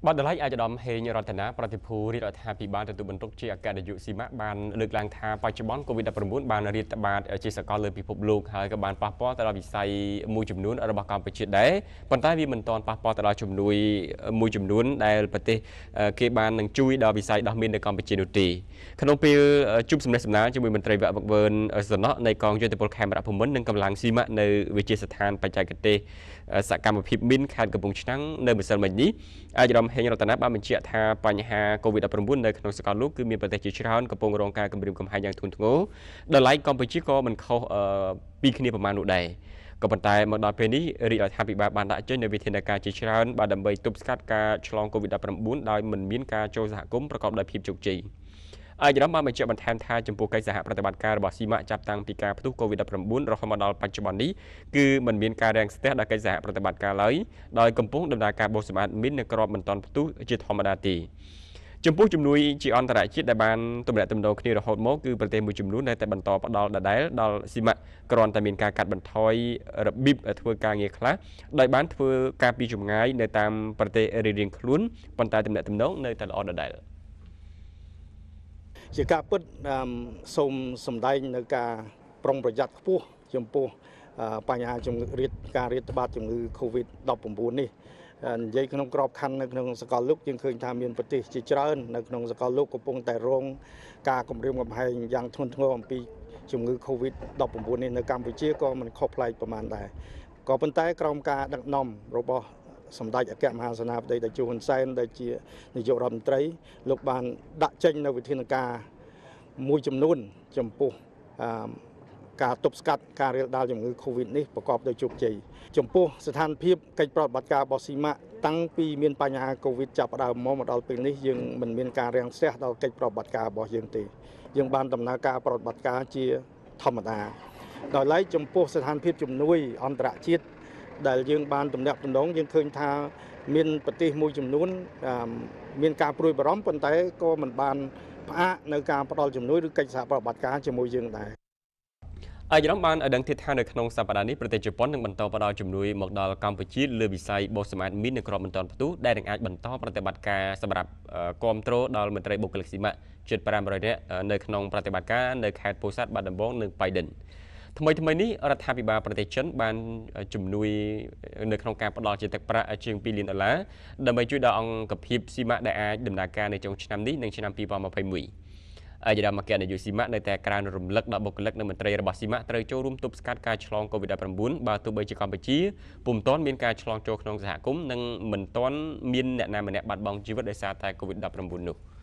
บัดเดลัยอาจจะดอมเฮยรัตนะปฏิภูริรัฐาพิบาลตัวบรรทุกเชียการยุสีมะบานเลือกลางทาปัจจุบันโควิดประมุนบานรีตบาลเจสกอเลยพิภพลูกหายกับบานปะปอตลอดวิสัยมูจุมนุนอรบกรรมไปเชิดได้ปัญหาวิมันตอนปะปอตลอดจุมนุยมูจุมนุนได้ปฏิเกบานหนึ่งจุยดาววิสัยดาวมินในกรรมไปเชิดตีขนมเปียจุ่มสำเร็จสำนักจุมมันตรีแบบเวิร์นสนอในกองจุดตะโพลแคมระพมุนหนึ่งกำลังสีมะในวิจิสถานปัจจัยกเตสกรรมพิบมินขาดกระปุงชั้งในมิสลมันนี้อาจจะดอมเฮยรัตนะบ้านมันเชียทาปัญหาโควิดประมุนในขนมสกัดลูกคือมีประเทศจีนกับปงรองการกำลังกำหายอย่างทุนทงโง่โดยไล่กองไปชิโก้มันเขาปีคณีประมาณหนุใดก็ปัจจัยมาดอยเพนี้รีรัฐาพิบาลบานได้เจอในวิธีการจีนบาดำใบตุบสกัดการฉลองโควิดประมุนโดยมันมีการโจรสหกรมประกอบโดยพิบจุกจีอาจจะรับมาเป็นเจ้าบันแทนท่าจำพวกไกสหปฏิบัติการบอสีมะจับตังปีการพัทุโควิดประมุนเราเข้ามาดอลปัจจุบันนี้คือมันมีการแรงสเตทได้ไกสหปฏิบัติการเลยโดยกำปงดำเนินการบทสมาร์ทมินในกรอบมันตอนพัทุจิตธรรมดาตีจำพวกจำนวนจีออนตระจิตในบ้านตัวแบบตัวโดคณีเราโหดโมคือประเทศมือจำนวนในแต่บรรทอปดอลได้ดอลสีมะกรอนแต่มีการกัดบรรทอยระบิบทัวการเงี้ยคลาโดยบ้านทัวการปีจุ่มง่ายในตามประเทศเรียนคลุ้นปันตายตัวแบบตัวโดในแต่ละออดได้ជាការពិតសូមសម្ដែងនៅការប្រុងប្រយ័ត្នខ្ពស់ចំពោះបញ្ហាជំងឺការរាតត្បាតជំងឺ Covid-19 នេះនិយាយក្នុងក្របខ័ណ្ឌនៅក្នុងសកលលោកយើងឃើញថាមានប្រទេសជាច្រើននៅក្នុងសកលលោកកំពុងតែរងការគំរាមកំហែងយ៉ាងធ្ងន់ធ្ងរអំពីជំងឺ Covid-19 នេះនៅកម្ពុជាក៏មិនខុសប្លែកប្រមាណដែរក៏ប៉ុន្តែក្រោមការដឹកនាំរបស់សម្ដេចអគ្គមហាសេនាបតីតេជោហ៊ុនសែនដែលជានាយករដ្ឋមន្ត្រីលោកបានដាក់ចេញនៅវិធានការមួយចំនួនចំពោះការទប់ស្កាត់ការរាលដាលជំងឺ Covid នេះប្រកបដោយជោគជ័យចំពោះស្ថានភាពកិច្ចប្រតិបត្តិការរបស់ស៊ីម៉ាក់តាំងពីមានបញ្ហា Covid ចាប់ផ្ដើមមកដល់ពេលនេះយើងមិនមានការរាំងស្ទះដល់កិច្ចប្រតិបត្តិការរបស់យើងទេយើងបានដំណើរការប្រតិបត្តិការជាធម្មតាដោយឡែកចំពោះស្ថានភាពជំនួយអន្តរជាតិដែលយើងបានទំនាក់ទំនងយើងឃើញថាមានប្រទេសមួយចំនួនមានការព្រួយបារម្ភប៉ុន្តែក៏មិនបានផ្អាកនៅការផ្ដល់ជំនួយឬកិច្ចសហប្រតិបត្តិការជាមួយយើងដែរអាយរំបានឲ្យដឹងទៀតថានៅក្នុងសប្តាហ៍នេះប្រទេសជប៉ុននឹងបន្តផ្ដល់ជំនួយមកដល់កម្ពុជាលើវិស័យបោះសម្អាតមីននៅក្របបន្ទាត់ផ្ទុះដែលនឹងអាចបន្តប្រតិបត្តិការសម្រាប់គ្រប់គ្រងដល់មន្ត្រីបុគ្គលិកស៊ីម៉ាក់ជិត500នាក់នៅក្នុងប្រតិបត្តិការនៅខេត្តពោធិ៍សាត់បាត់ដំបងនិងបៃដិនថ្មីនេះរដ្ឋាភិបាលប្រទេសចិនបានជំនួយនៅក្នុងការផ្ដល់ជាទឹកប្រាក់ជាង$2 លានដើម្បីជួយដល់អង្គភាពស៊ីម៉ាក់ដែលអាចដំណើរការនៅចុងឆ្នាំនេះនិងឆ្នាំ2021អាយដាមកែនយោស៊ីម៉ាក់នៅតែក្រានរំលឹកដល់បុគ្គលិកនិងមន្ត្រីរបស់ស៊ីម៉ាក់ត្រូវចូលរួមទប់ស្កាត់ការឆ្លង COVID-19 បើទោះបីជាកម្ពុជាពុំទាន់មានការឆ្លងចូលក្នុងសហគមន៍និងមិនទាន់មានអ្នកណាម្នាក់បាត់បង់ជីវិតដោយសារតែ COVID-19 នោះ